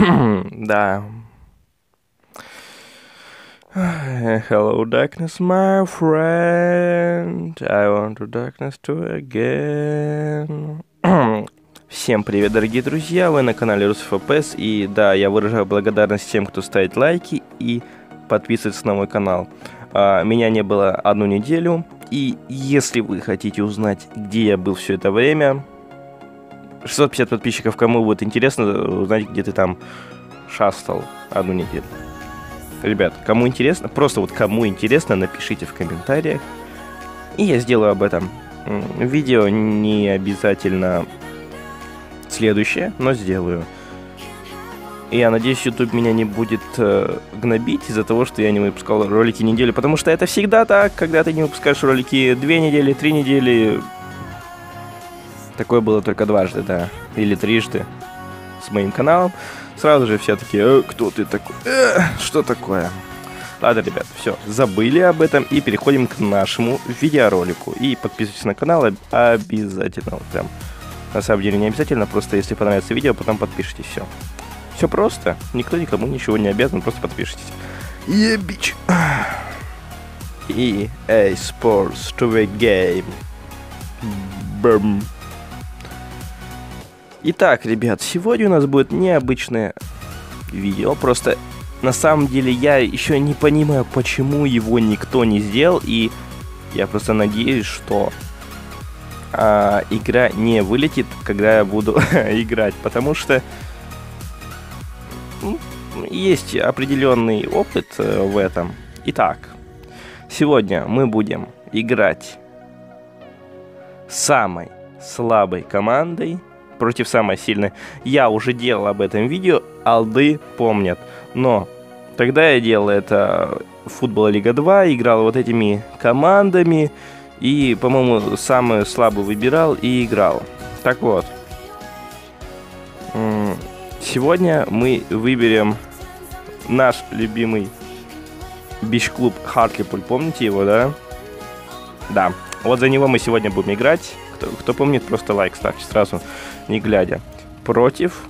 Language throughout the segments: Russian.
Да. Hello, darkness, my friend. I want to darkness to again. Всем привет, дорогие друзья, вы на канале RusFPS. И да, я выражаю благодарность тем, кто ставит лайки и подписывается на мой канал. Меня не было 1 неделю. И если вы хотите узнать, где я был все это время, 650 подписчиков, кому будет интересно узнать, где ты там шастал 1 неделю. Ребят, кому интересно, просто вот кому интересно, напишите в комментариях. И я сделаю об этом видео, не обязательно следующее, но сделаю. И я надеюсь, YouTube меня не будет гнобить из-за того, что я не выпускал ролики неделю, потому что это всегда так, когда ты не выпускаешь ролики 2 недели, 3 недели. Такое было только дважды, да, или трижды с моим каналом. Сразу же все таки кто ты такой? Что такое? Ладно, ребят, все, забыли об этом и переходим к нашему видеоролику. И подписывайтесь на канал обязательно. Вот прям, на самом деле не обязательно, просто если понравится видео, потом подпишитесь, все. Все просто, никто никому ничего не обязан, просто подпишитесь. Yeah, bitch. EA Sports to the game. Бэм. Итак, ребят, сегодня у нас будет необычное видео. Просто на самом деле я еще не понимаю, почему его никто не сделал. И я просто надеюсь, что игра не вылетит, когда я буду играть. Потому что есть определенный опыт в этом. Итак, сегодня мы будем играть с самой слабой командой против самой сильной. Я уже делал об этом видео, алды помнят. Но тогда я делал это в футбол Лига 2, играл вот этими командами. И, по-моему, самую слабую выбирал и играл. Так вот. Сегодня мы выберем наш любимый бич-клуб Хартлипуль. Помните его, да? Да. Вот за него мы сегодня будем играть. Кто помнит, просто лайк ставьте сразу, не глядя. Против...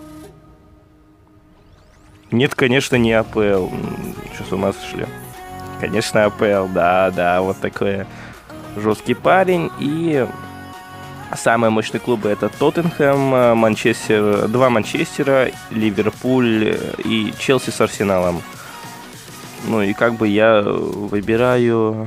Нет, конечно, не АПЛ. Что, с ума сошли? Конечно, АПЛ, да, вот такой жесткий парень. И самые мощные клубы — это Тоттенхэм, Манчестер, 2 Манчестера, Ливерпуль и Челси с Арсеналом. Ну и как бы я выбираю,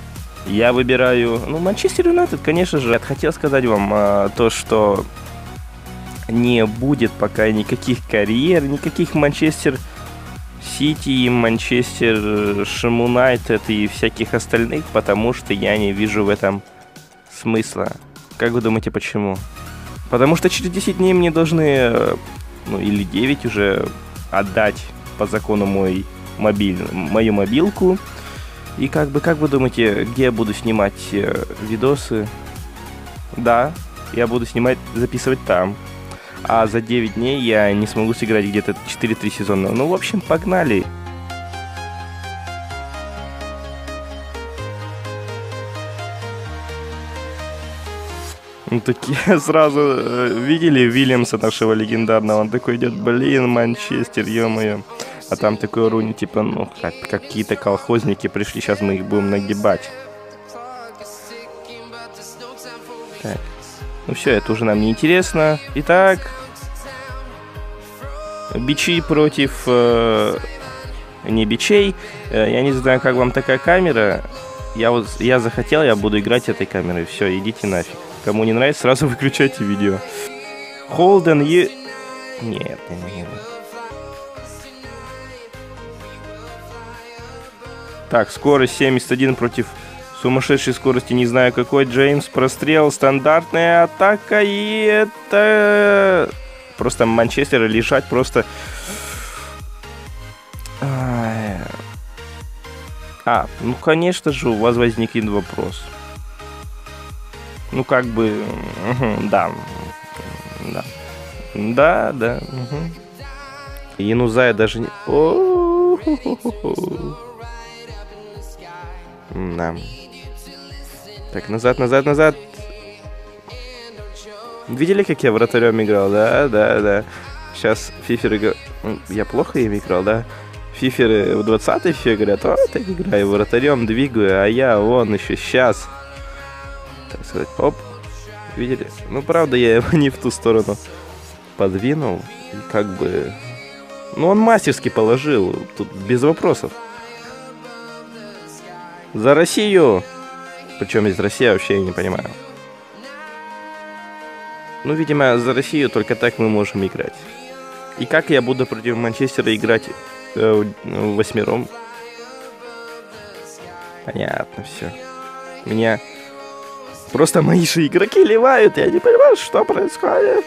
ну, Манчестер Юнайтед, конечно же. Я хотел сказать вам то, что не будет пока никаких карьер, никаких Манчестер Сити, Манчестер Юнайтед и всяких остальных, потому что я не вижу в этом смысла. Как вы думаете, почему? Потому что через 10 дней мне должны, ну или 9 уже, отдать по закону мою мобилку. И как вы думаете, где я буду снимать видосы? Да, я буду записывать там. А за 9 дней я не смогу сыграть где-то 4-3 сезона. Ну, в общем, погнали. Ну, такие сразу видели Вильямса, нашего легендарного? Он такой идет, блин, Манчестер, ё-моё. А там такой Руни, типа, ну, какие-то колхозники пришли, сейчас мы их будем нагибать. Так. Ну все, это уже нам не интересно. Итак, бичи против не бичей. Я не знаю, как вам такая камера. Я захотел, я буду играть этой камерой. Все, идите нафиг. Кому не нравится, сразу выключайте видео. Холден Нет. Так, скорость 71 против сумасшедшей скорости, не знаю какой. Джеймс, прострел, стандартная атака, и это... Просто Манчестер лишать просто... ну конечно же, у вас возникнет вопрос. Ну как бы... Да. Янузая даже не... Да. Так, назад. Видели, как я вратарем играл? Да. Сейчас фиферы... Я плохо им играл, да? Фиферы в 20-й фифе говорят, о, ты играю вратарем, двигаю, а я вон еще сейчас. Так сказать, оп. Видели? Ну, правда, я его не в ту сторону подвинул. И как бы... Ну, он мастерски положил. Тут без вопросов. За Россию! Причем здесь Россия, вообще я не понимаю. Ну, видимо, за Россию только так мы можем играть. И как я буду против Манчестера играть восьмером? Понятно, все. Меня просто мои же игроки ливают, я не понимаю, что происходит.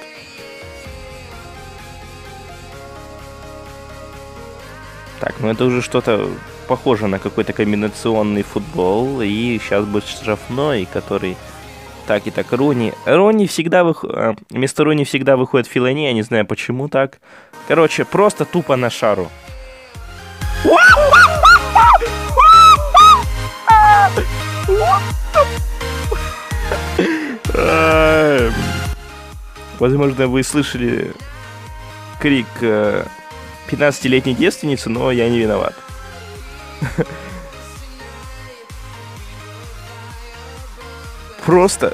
Так, ну это уже что-то похоже на какой-то комбинационный футбол. И сейчас будет штрафной, который... Так и так, Руни всегда вместо Руни всегда выходит Фелани, я не знаю почему так. Короче, просто тупо на шару. Возможно, вы слышали крик 15-летней девственницы, но я не виноват. Просто,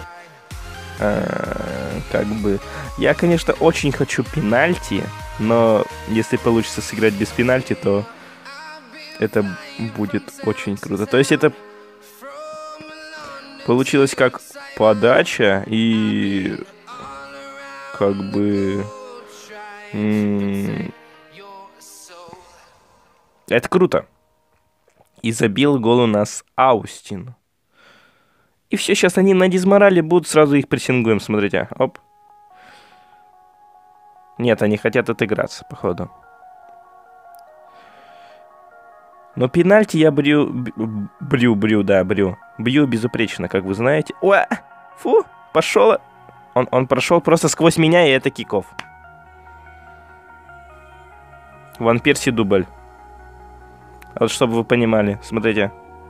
как бы, я, конечно, очень хочу пенальти, но если получится сыграть без пенальти, то это будет очень круто. То есть это получилось как подача и как бы... Это круто. И забил гол у нас Аустин. И все, сейчас они на дизморале будут, сразу их прессингуем, смотрите. Оп. Нет, они хотят отыграться, походу. Но пенальти я брю безупречно, как вы знаете. О, фу, пошел. Он прошел просто сквозь меня, и это киков. Ван Перси дубль. Вот чтобы вы понимали, смотрите.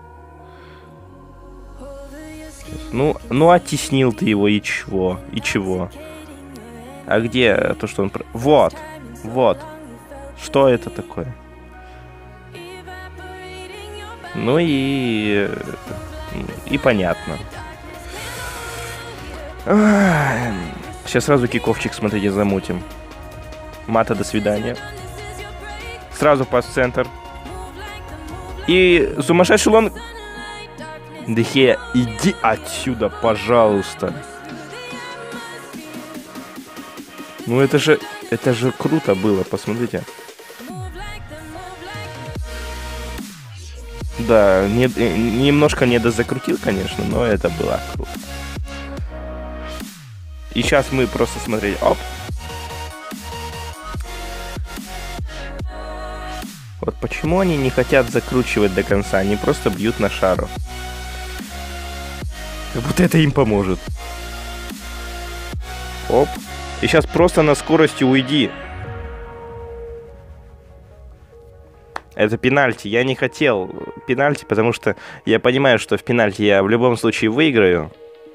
Ну оттеснил ты его, и чего? И чего? А где то, что он... Вот. Что это такое? Ну и понятно. Сейчас сразу киковчик, смотрите, замутим. Мата, до свидания. Сразу пас-центр. И сумасшедший лонг... Дехе, иди отсюда, пожалуйста. Ну это же круто было, посмотрите. Да, немножко недозакрутил, конечно, но это было круто. И сейчас мы просто смотрели, оп. Вот почему они не хотят закручивать до конца, они просто бьют на шару. Как будто это им поможет. Оп. И сейчас просто на скорости уйди. Это пенальти. Я не хотел пенальти, потому что я понимаю, что в пенальти я в любом случае выиграю.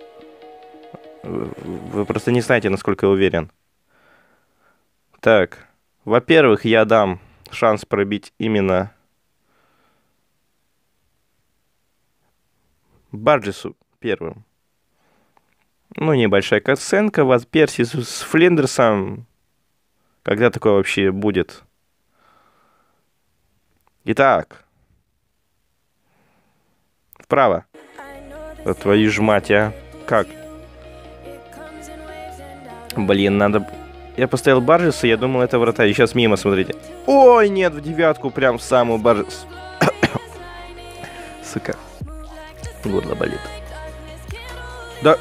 Вы просто не знаете, насколько я уверен. Так. Во-первых, я дам шанс пробить именно Барджесу первым. Ну, небольшая катсценка. Ван Перси с Флиндерсом. Когда такое вообще будет? Итак. Вправо. Вот твою ж мать, а. Как? Блин, надо... Я поставил Барджеса, я думал, это вратарь. Сейчас мимо, смотрите. Ой, нет, в девятку, прям в самую Барджес. Сука. Горло болит. Да.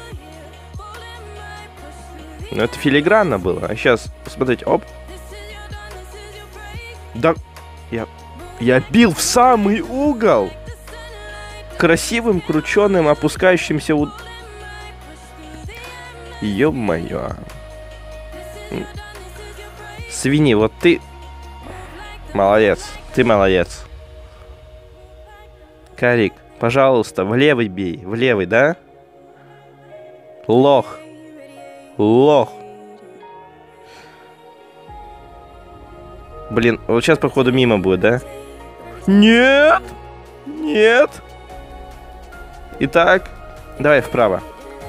Ну, это филигранно было. А сейчас, посмотрите, оп. Да. Я бил в самый угол. Красивым, крученым, опускающимся... Ё-моё. Свиньи, вот ты... Молодец. Ты молодец. Карик, пожалуйста, в левый бей. В левый, да? Лох. Лох. Блин, вот сейчас, походу, мимо будет, да? Нет! Нет! Итак, давай вправо.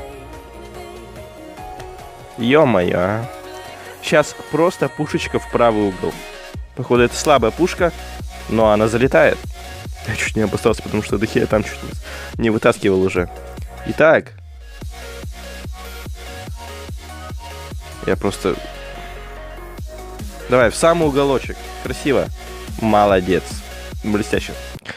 Ё-моё. Сейчас просто пушечка в правый угол. Походу, это слабая пушка, но она залетает. Я чуть не обоссался, потому что дохера там чуть не вытаскивал уже. Итак. Я просто... Давай, в самый уголочек. Красиво. Молодец. Блестяще.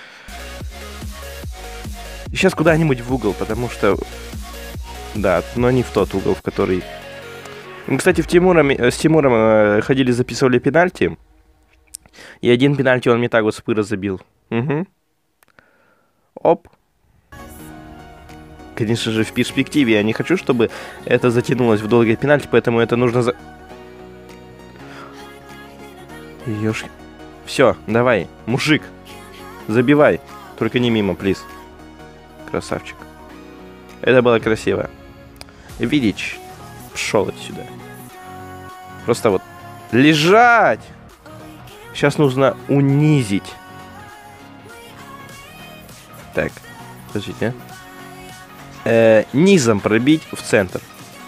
И сейчас куда-нибудь в угол, потому что... Да, но не в тот угол, в который... Мы, кстати, с Тимуром ходили, записывали пенальти. И один пенальти он мне так вот с пыра забил. Угу. Оп. Конечно же, в перспективе я не хочу, чтобы это затянулось в долгие пенальти, поэтому это нужно Ёшки. Все, давай, мужик. Забивай. Только не мимо, плиз. Красавчик. Это было красиво. Видич. Пшел отсюда. Просто вот. Лежать! Сейчас нужно унизить. Так. Подождите. Низом пробить в центр.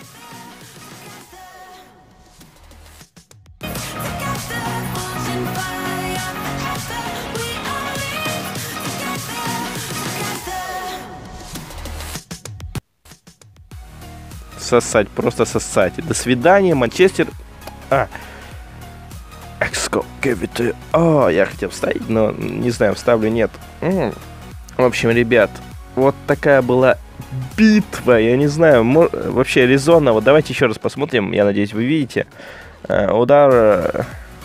Сосать, просто сосать. До свидания, Манчестер. Экско, Кевиты. О, я хотел вставить, но не знаю, вставлю, нет. В общем, ребят, вот такая была битва. Я не знаю, вообще резонно. Вот давайте еще раз посмотрим. Я надеюсь, вы видите. Удар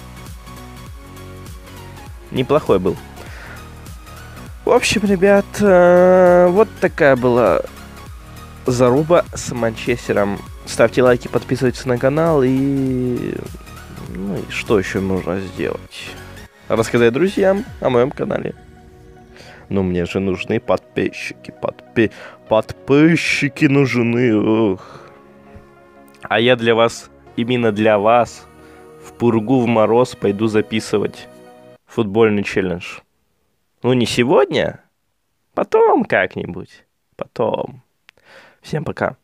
неплохой был. В общем, ребят, вот такая была заруба с Манчестером. Ставьте лайки, подписывайтесь на канал и... Ну и что еще можно сделать? Рассказать друзьям о моем канале. Но мне же нужны подписчики. Подписчики нужны. Ох. А я для вас, именно для вас, в пургу, в мороз пойду записывать футбольный челлендж. Ну не сегодня, потом как-нибудь. Потом. Всем пока.